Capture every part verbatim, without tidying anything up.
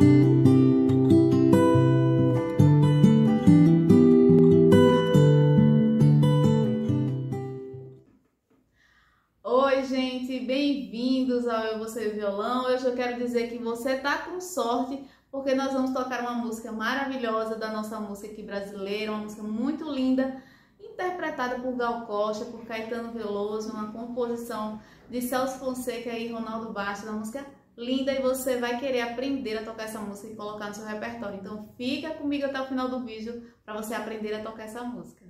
Oi, gente, bem-vindos ao Eu Você Violão. Hoje eu quero dizer que você tá com sorte, porque nós vamos tocar uma música maravilhosa da nossa música aqui brasileira, uma música muito linda, interpretada por Gal Costa, por Caetano Veloso, uma composição de Celso Fonseca e Ronaldo Bastos, uma música linda, e você vai querer aprender a tocar essa música e colocar no seu repertório. Então fica comigo até o final do vídeo para você aprender a tocar essa música.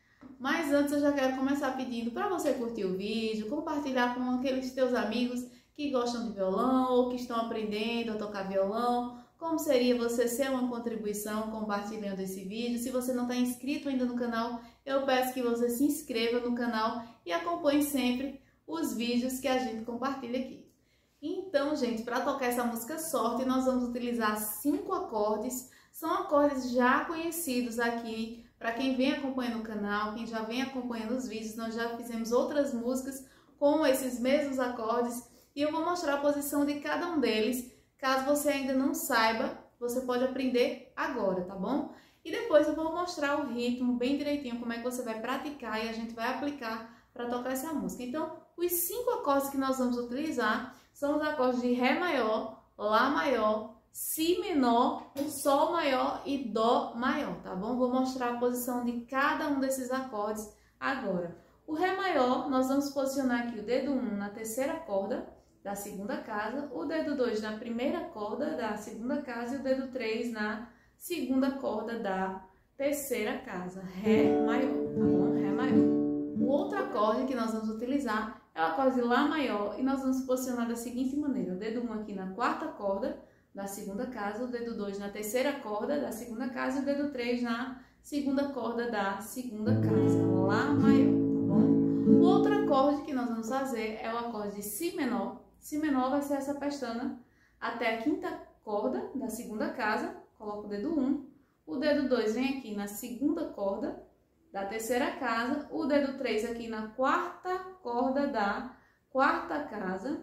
Mas antes eu já quero começar pedindo para você curtir o vídeo, compartilhar com aqueles teus amigos que gostam de violão ou que estão aprendendo a tocar violão. Como seria você ser uma contribuição compartilhando esse vídeo? Se você não está inscrito ainda no canal, eu peço que você se inscreva no canal e acompanhe sempre os vídeos que a gente compartilha aqui. Então, gente, para tocar essa música Sorte, nós vamos utilizar cinco acordes. São acordes já conhecidos aqui. Para quem vem acompanhando o canal, quem já vem acompanhando os vídeos, nós já fizemos outras músicas com esses mesmos acordes e eu vou mostrar a posição de cada um deles. Caso você ainda não saiba, você pode aprender agora, tá bom? E depois eu vou mostrar o ritmo bem direitinho, como é que você vai praticar e a gente vai aplicar para tocar essa música. Então, os cinco acordes que nós vamos utilizar são os acordes de Ré maior, Lá maior, Si menor, Sol maior e Dó maior, tá bom? Vou mostrar a posição de cada um desses acordes agora. O Ré maior, nós vamos posicionar aqui o dedo um na terceira corda da segunda casa, o dedo dois na primeira corda da segunda casa e o dedo três na segunda corda da terceira casa. Ré maior, tá bom? Ré maior. O outro acorde que nós vamos utilizar é o acorde de Lá maior e nós vamos posicionar da seguinte maneira. O dedo um aqui na quarta corda da segunda casa, o dedo dois na terceira corda da segunda casa e o dedo três na segunda corda da segunda casa, Lá maior, tá bom? O outro acorde que nós vamos fazer é o acorde de Si menor. Si menor vai ser essa pestana até a quinta corda da segunda casa, coloco o dedo um, o dedo dois vem aqui na segunda corda da terceira casa, o dedo três aqui na quarta corda da quarta casa,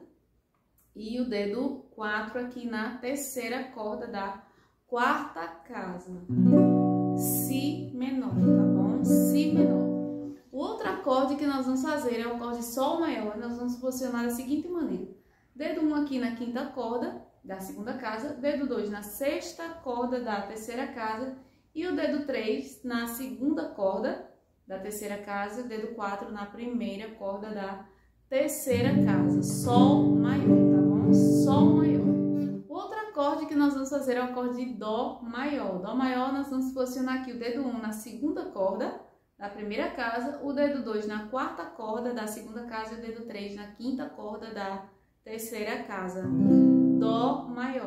e o dedo quatro aqui na terceira corda da quarta casa. Si menor, tá bom? Si menor. O outro acorde que nós vamos fazer é o acorde Sol maior. Nós vamos posicionar da seguinte maneira. Dedo um aqui na quinta corda da segunda casa, dedo dois na sexta corda da terceira casa e o dedo três na segunda corda da terceira casa, dedo quatro na primeira corda da terceira casa. Sol maior, tá bom? Sol maior. O outro acorde que nós vamos fazer é o acorde de Dó maior. Dó maior, nós vamos posicionar aqui o dedo um na segunda corda da primeira casa, o dedo dois na quarta corda da segunda casa e o dedo três na quinta corda da terceira casa. Dó maior.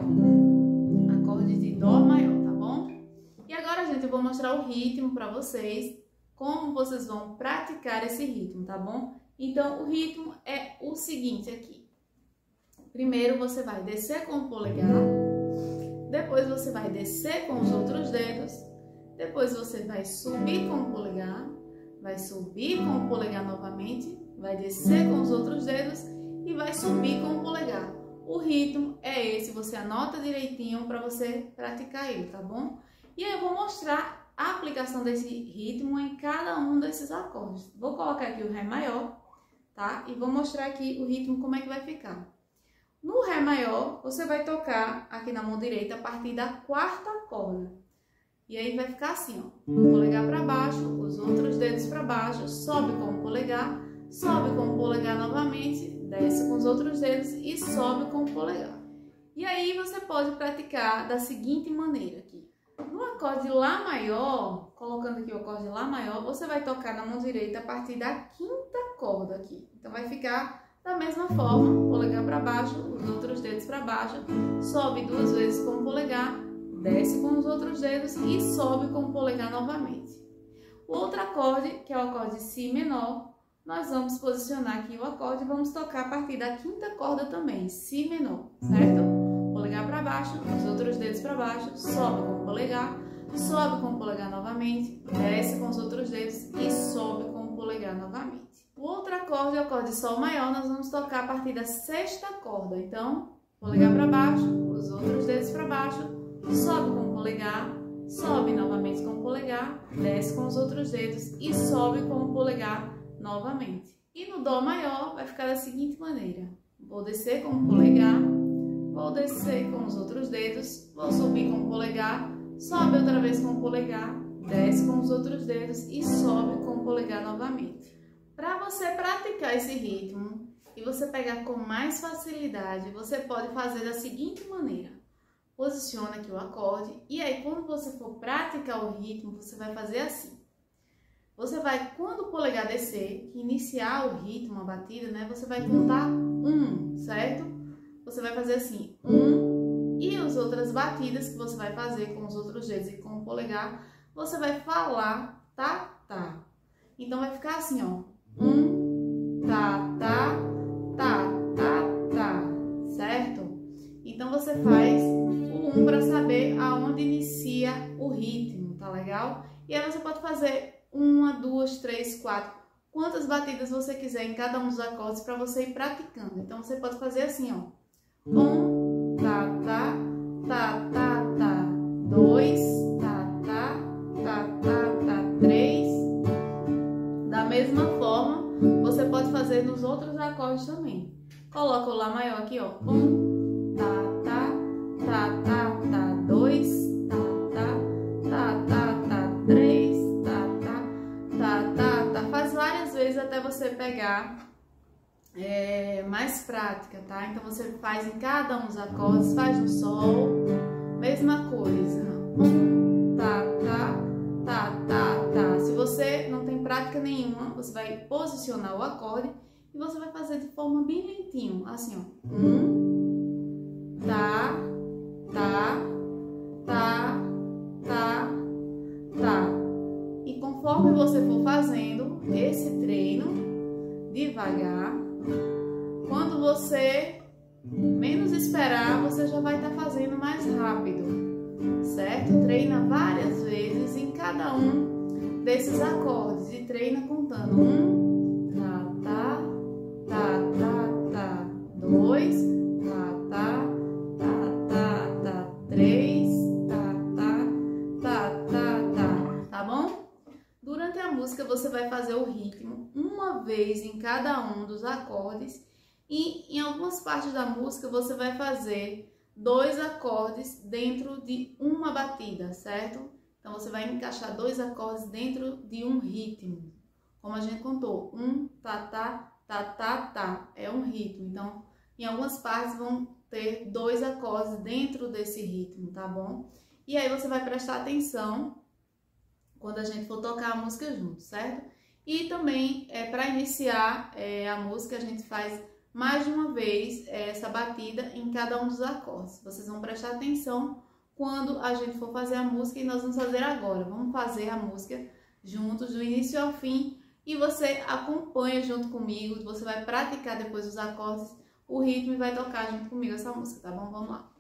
Acorde de Dó maior, tá bom? E agora, gente, eu vou mostrar o ritmo para vocês, como vocês vão praticar esse ritmo, tá bom? Então, o ritmo é o seguinte aqui. Primeiro, você vai descer com o polegar, depois você vai descer com os outros dedos, depois você vai subir com o polegar, vai subir com o polegar novamente, vai descer com os outros dedos e vai subir com o polegar. O ritmo é esse, você anota direitinho para você praticar ele, tá bom? E aí eu vou mostrar a aplicação desse ritmo em cada um desses acordes. Vou colocar aqui o Ré maior, tá? E vou mostrar aqui o ritmo, como é que vai ficar. No Ré maior, você vai tocar aqui na mão direita a partir da quarta corda. E aí vai ficar assim, ó. O polegar para baixo, os outros dedos para baixo, sobe com o polegar, sobe com o polegar novamente, desce com os outros dedos e sobe com o polegar. E aí você pode praticar da seguinte maneira aqui. No acorde Lá maior, colocando aqui o acorde Lá maior, você vai tocar na mão direita a partir da quinta corda aqui. Então vai ficar da mesma forma, polegar para baixo, os outros dedos para baixo, sobe duas vezes com o polegar, desce com os outros dedos e sobe com o polegar novamente. O outro acorde, que é o acorde Si menor, nós vamos posicionar aqui o acorde e vamos tocar a partir da quinta corda também, Si menor, certo? Polegar para baixo, os outros dedos para baixo, sobe com o polegar, sobe com o polegar novamente, desce com os outros dedos e sobe com o polegar novamente. O outro acorde é o acorde de Sol maior, nós vamos tocar a partir da sexta corda. Então, polegar para baixo, os outros dedos para baixo, polegar, desce com os outros dedos e sobe com o polegar novamente. E no Dó maior vai ficar da seguinte maneira: vou descer com o polegar, vou descer com os outros dedos, vou subir com o polegar, sobe outra vez com o polegar, desce com os outros dedos e sobe com o polegar novamente. Para você praticar esse ritmo e você pegar com mais facilidade, você pode fazer da seguinte maneira: posiciona aqui o acorde e aí quando você for praticar o ritmo, você vai fazer assim. Você vai, quando o polegar descer, iniciar o ritmo, a batida, né? Você vai contar um, certo? Você vai fazer assim, um, e as outras batidas que você vai fazer com os outros dedos e com o polegar, você vai falar tá, tá. Então vai ficar assim, ó, um, tá, tá, tá, tá, tá, certo? Então você faz o um para saber aonde inicia o ritmo, tá legal? E aí você pode fazer uma, duas, três, quatro, quantas batidas você quiser em cada um dos acordes para você ir praticando. Então você pode fazer assim, ó, um, tá, tá, tá, tá, tá, dois, tá, tá, tá, tá, tá, três. Da mesma forma, você pode fazer nos outros acordes também. Coloca o Lá maior aqui, ó, um, tá, tá, tá, tá, tá, dois, tá, tá, tá, tá, tá, três, tá, tá, tá, tá, tá. Faz várias vezes até você pegar é, mais prática, tá? Então você faz em cada um dos acordes, faz no Sol, mesma coisa. Um, tá, tá, tá, tá, tá. Se você não tem prática nenhuma, você vai posicionar o acorde e você vai fazer de forma bem lentinho, assim, ó. Um, tá, tá, tá, tá, tá. E conforme você for fazendo esse treino, devagar, quando você menos esperar, você já vai estar fazendo mais rápido, certo? Treina várias vezes em cada um desses acordes e treina contando um, tá, tá, tá, tá, tá, dois, tá, tá, tá, tá, tá, três, tá, tá, tá, tá, tá, tá bom? Durante a música você vai fazer o ritmo uma vez em cada um dos acordes e em algumas partes da música você vai fazer dois acordes dentro de uma batida, certo? Então você vai encaixar dois acordes dentro de um ritmo, como a gente contou, um, tá, tá, tá, tá, tá, é um ritmo. Então, em algumas partes vão ter dois acordes dentro desse ritmo, tá bom? E aí você vai prestar atenção quando a gente for tocar a música junto, certo? E também, é, para iniciar é, a música, a gente faz mais de uma vez é, essa batida em cada um dos acordes. Vocês vão prestar atenção quando a gente for fazer a música e nós vamos fazer agora. Vamos fazer a música juntos, do início ao fim, e você acompanha junto comigo, você vai praticar depois os acordes, o ritmo e vai tocar junto comigo essa música, tá bom? Vamos lá.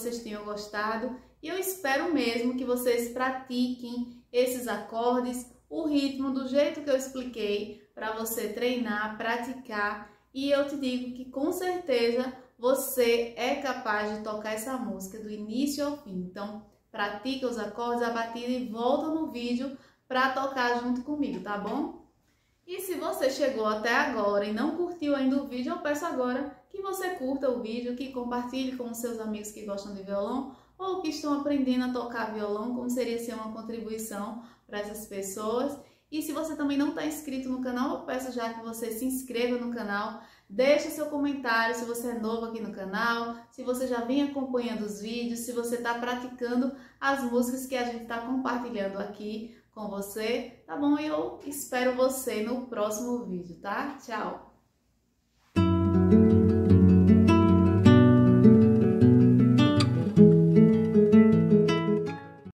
vocês tenham gostado e eu espero mesmo que vocês pratiquem esses acordes, o ritmo do jeito que eu expliquei para você treinar, praticar, e eu te digo que com certeza você é capaz de tocar essa música do início ao fim. Então, pratica os acordes, a batida e volta no vídeo para tocar junto comigo, tá bom? E se você chegou até agora e não curtiu ainda o vídeo, eu peço agora que você curta o vídeo, que compartilhe com os seus amigos que gostam de violão ou que estão aprendendo a tocar violão, como seria ser uma contribuição para essas pessoas. E se você também não está inscrito no canal, eu peço já que você se inscreva no canal, deixe seu comentário se você é novo aqui no canal, se você já vem acompanhando os vídeos, se você está praticando as músicas que a gente está compartilhando aqui com você, tá bom? Eu espero você no próximo vídeo, tá? Tchau!